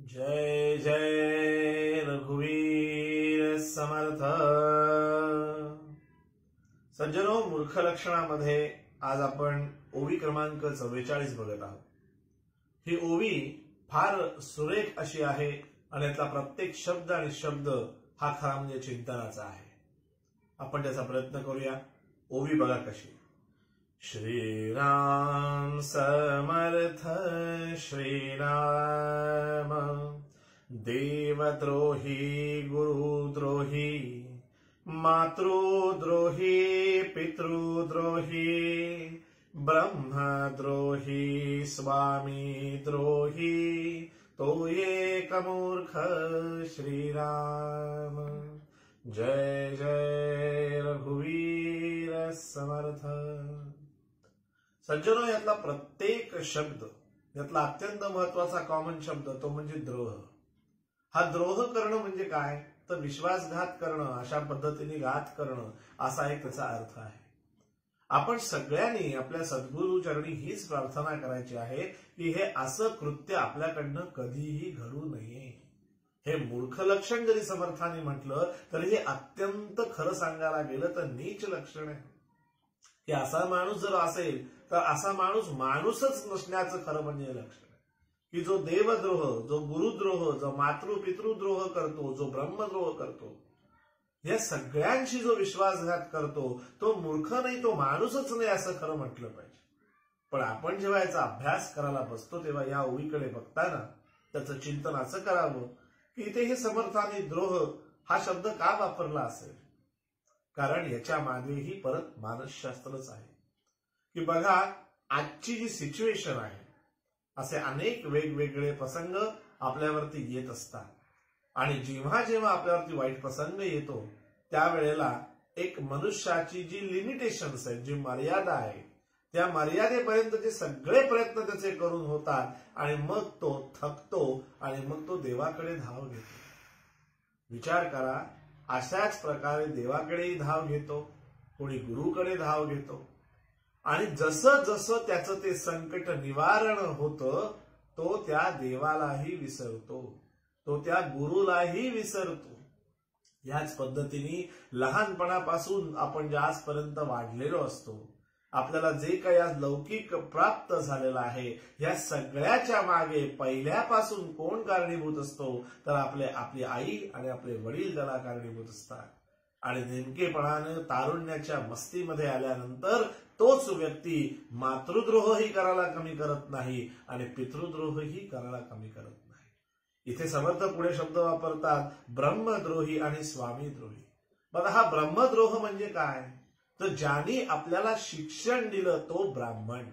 जय जय रघुवीर समर्थ। सज्जनो, मूर्ख लक्षणामध्ये आज आपण ओवी क्रमांक 44 बघत आहोत। ही ओवी फार सुरेख अशी आहे आणि यातला प्रत्येक शब्द आणि शब्द हा खरा म्हणजे चिंतनाचा आहे। आपण त्याचा प्रयत्न करूया। ओवी बघा कशी। श्रीराम समर्थ श्रीराम, देवद्रोही गुरुद्रोही, मातृद्रोही पितृद्रोही, ब्रह्मद्रोही स्वामीद्रोही, तो एक मूर्ख श्रीराम। जय जय रघुवीर समर्थ। सज्जनो, यातला प्रत्येक शब्द, यातला अत्यंत महत्वाचा कॉमन शब्द तो म्हणजे द्रोह। हा द्रोह करणं म्हणजे काय, तर विश्वासघात करणं, अशा पद्धतीने घात करणं, असा एक त्याचा अर्थ आहे। आपण सगळ्यांनी आपल्या सद्गुरु चरणी हीच प्रार्थना करायची आहे की हे असं कृत्य आपल्याकडनं कधीही घडू नये। हे मूर्ख लक्षण जरी समर्थाने म्हटलं तरी हे अत्यंत खरं सांगायला गेलं तर नीच लक्षण आहे की असा माणूस जर असेल तर असा माणूस माणूसच नसण्याचं खरं म्हणजे लक्षण आहे की जो देवद्रोह, जो गुरुद्रोह, जो मातृपितृद्रोह करतो, जो ब्रह्मद्रोह करतो, या सगळ्यांशी जो विश्वासघात करतो तो मूर्ख नाही, तो माणूसच नाही असं खरं म्हटलं पाहिजे। पण आपण जेव्हा याचा अभ्यास करायला बसतो तेव्हा या ओवीकडे बघताना त्याचं चिंतन असं करावं की इथे हे समर्थाने द्रोह हा शब्द का वापरला असेल, कारण याच्या मागेही परत मानसशास्त्रच आहे की बघा आजची जी सिच्युएशन आहे, असे अनेक वेगवेगळे प्रसंग आपल्यावरती येत असतात आणि जेव्हा जेव्हा आपल्यावरती वाईट प्रसंग येतो त्यावेळेला एक मनुष्याची जी लिमिटेशन्स आहेत, जी मर्यादा आहे, त्या मर्यादेपर्यंतचे सगळे प्रयत्न त्याचे करून होतात आणि मग तो थकतो आणि मग तो देवाकडे धाव घेतो। विचार करा, अशाच प्रकारे देवाकडेही धाव घेतो, कोणी गुरुकडे धाव घेतो आणि जसं जसं त्याचं ते संकट निवारण होतं तो त्या देवालाही विसरतो, तो त्या गुरुलाही विसरतो। याच पद्धतीने लहानपणापासून आपण जे आजपर्यंत वाढलेलो असतो, आपल्याला जे काही आज लौकिक प्राप्त झालेलं आहे, या सगळ्याच्या मागे पहिल्यापासून कोण कारणीभूत असतो तर आपली आई आणि आपले वडील त्याला कारणीभूत असतात। आणि नेमकेपणाने तारुण्याच्या मस्तीमध्ये आल्यानंतर तोच व्यक्ती मातृद्रोहही करायला कमी करत नाही आणि पितृद्रोहही करायला कमी करत नाही। इथे समर्थ पुढे शब्द वापरतात ब्रह्मद्रोही आणि स्वामीद्रोही। बघा, हा ब्रह्मद्रोह म्हणजे काय, तर ज्याने आपल्याला शिक्षण दिलं तो ब्राह्मण,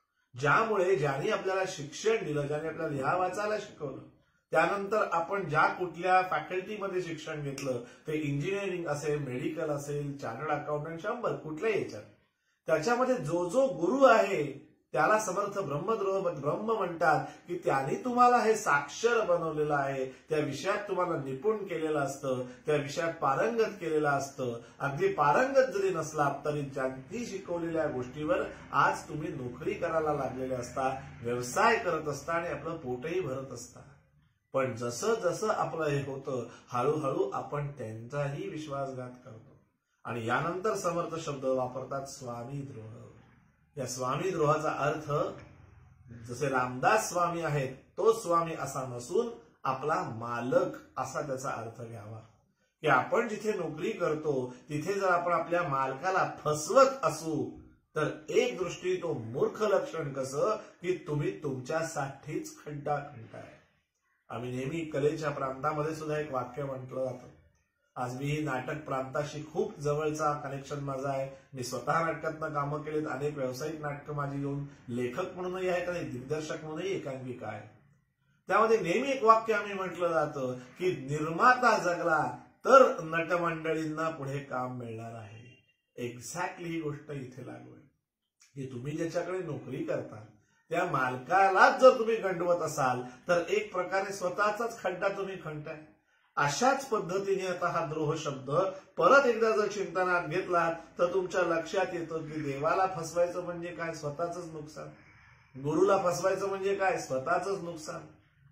ज्याने आपल्याला शिक्षण दिलं, ज्याने आपल्याला लिहा वाचायला शिकवलं, त्यानंतर आपण ज्या कुठल्या फॅकल्टीमध्ये शिक्षण घेतलं, ते इंजिनिअरिंग असेल, मेडिकल असेल, चार्टर्ड अकाउंटंट, 100 कुठल्याही याच्यात, त्याच्यामध्ये जो जो गुरु आहे त्याला समर्थ ब्रह्म म्हणतात की त्याने तुम्हाला हे साक्षर बनवलेलं आहे, त्या विषयात तुम्हाला निपुण केलेलं असतं, त्या विषयात पारंगत केलेलं असतं। अगदी पारंगत जरी नसला तरी त्यांनी शिकवलेल्या गोष्टीवर आज तुम्ही नोकरी करायला लागलेले असता, व्यवसाय करत असता आणि आपलं पोटही भरत असता। पण जसं जसं आपलं हे होतं हळूहळू आपण त्यांचाही विश्वासघात करतो आणि यानंतर समर्थ शब्द वापरतात स्वामीद्रोह। या स्वामीद्रोहाचा अर्थ जसे रामदास स्वामी आहेत तो स्वामी असा नसून आपला मालक असा त्याचा अर्थ घ्यावा की आपण जिथे नोकरी करतो तिथे जर आपण आपल्या मालकाला फसवत असू तर एक दृष्टी तो मूर्ख लक्षण कसं की तुम्ही तुमच्यासाठीच खड्डा खणताय। आम्ही नेहमी कलेच्या प्रांतामध्ये सुद्धा एक वाक्य म्हटलं जातं, आज मी ही नाटक प्रांताशी खूप जवळचा कनेक्शन माझा आहे। मी स्वतः नाटकातनं कामं केलीत, अनेक व्यावसायिक नाटकं माझी येऊन लेखक म्हणूनही आहेत आणि दिग्दर्शक म्हणूनही एकांकिका आहे। त्यामध्ये नेहमी एक वाक्य आम्ही म्हटलं जातं की निर्माता जगला तर नटमंडळींना पुढे काम मिळणार आहे। एक्झॅक्टली ही गोष्ट इथे लागू आहे की तुम्ही ज्याच्याकडे नोकरी करता त्या मालकालाच जर तुम्ही गंडवत असाल तर एक प्रकारे स्वतःचाच खड्डा तुम्ही खणताय। अशाच पद्धतीने आता हा द्रोह शब्द परत एकदा जर चिंतनात घेतला तर तुमच्या लक्षात येतं की देवाला फसवायचं म्हणजे काय, स्वतःच नुकसान, गुरुला फसवायचं म्हणजे काय, स्वतःच नुकसान,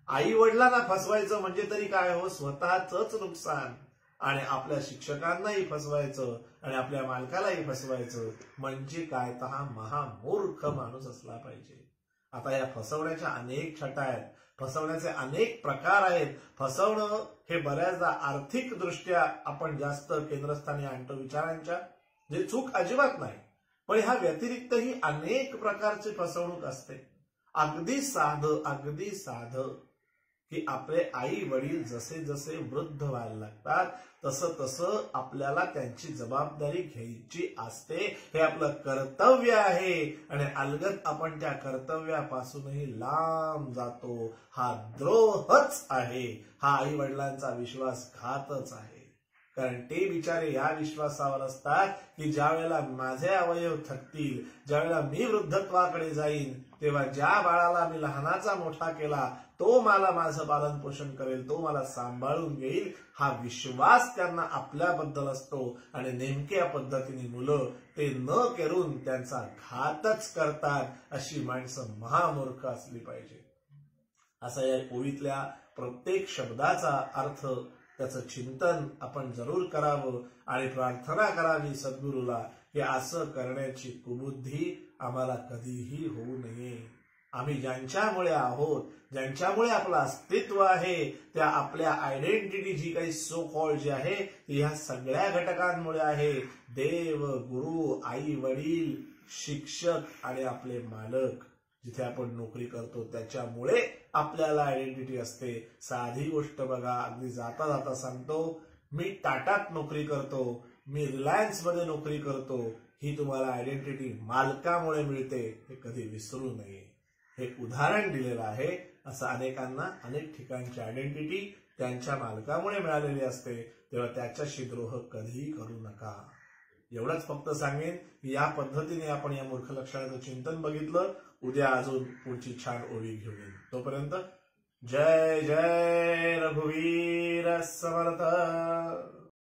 आई वडिलांना फसवायचं म्हणजे तरी काय हो, स्वतःच नुकसान. आणि आपल्या शिक्षकांनाही फसवायचं आणि आपल्या मालकालाही फसवायचं म्हणजे काय, तर हा महामूर्ख माणूस असला पाहिजे. आता या फसवण्याच्या अनेक छटा आहेत, फसवण्याचे अनेक प्रकार आहेत. फसवणं हे बऱ्याचदा आर्थिक दृष्ट्या आपण जास्त केंद्रस्थानी आणतो विचारांच्या, जे चूक अजिबात नाही, पण ह्या व्यतिरिक्तही अनेक प्रकारची फसवणूक असते. अगदी साधं की आपले आई वडील जसे जसे वृद्ध व्हायला लागतात तसं तसं आपल्याला त्यांची जबाबदारी घ्यायची असते. हे आपलं कर्तव्य आहे आणि अलगद आपण त्या कर्तव्यापासूनही लांब जातो. हा द्रोहच आहे, हा आई वडिलांचा विश्वासघातच आहे. कारण ते बिचारे या विश्वासावर असतात की ज्या वेळेला माझे अवयव थकतील, ज्या वेळेला मी वृद्धत्वाकडे जाईन, तेव्हा ज्या बाळाला मी लहानाचा मोठा केला तो मला माझं पालन पोषण करेल, तो मला सांभाळून घेईल, हा विश्वास त्यांना आपल्याबद्दल असतो. आणि नेमक्या पद्धतीने मुलं ते न करून त्यांचा घातच करतात. अशी माणसं महामूर्ख असली पाहिजे. असा या ओळीतल्या प्रत्येक शब्दाचा अर्थ, त्याचं चिंतन आपण जरूर करावं आणि प्रार्थना करावी सद्गुरूला की असं करण्याची कुबुद्धी आम्हाला कधीही होऊ नये. आम्ही ज्यांच्यामुळे आहोत, ज्यांच्यामुळे आपलं अस्तित्व आहे, त्या आपल्या आयडेंटिटी जी काही सो कॉल्ड जी आहे ती ह्या सगळ्या घटकांमुळे आहे. देव, गुरु, आई वडील, शिक्षक आणि आपले मालक, जिथे आपण नोकरी करतो त्याच्यामुळे आपल्याला आयडेंटिटी असते. साधी गोष्ट बघा, अगदी जाता जाता सांगतो, मी टाटात नोकरी करतो, मी रिलायन्स मध्ये नोकरी करतो, ही तुम्हाला आयडेंटिटी मालकामुळे मिळते, हे कधी विसरू नये. हे उदाहरण दिलेलं आहे. असं अनेकांना अनेक ठिकाणची आयडेंटिटी त्यांच्या मालकामुळे मिळालेली असते, तेव्हा त्याच्याशी द्रोह कधीही करू नका. एवढंच फक्त सांगेन की या पद्धतीने आपण या मूर्ख लक्षणाचं चिंतन बघितलं. उद्या अजून पुढची छान ओळी घेऊन येईल. तोपर्यंत जय जय रघुवीर समर्थ.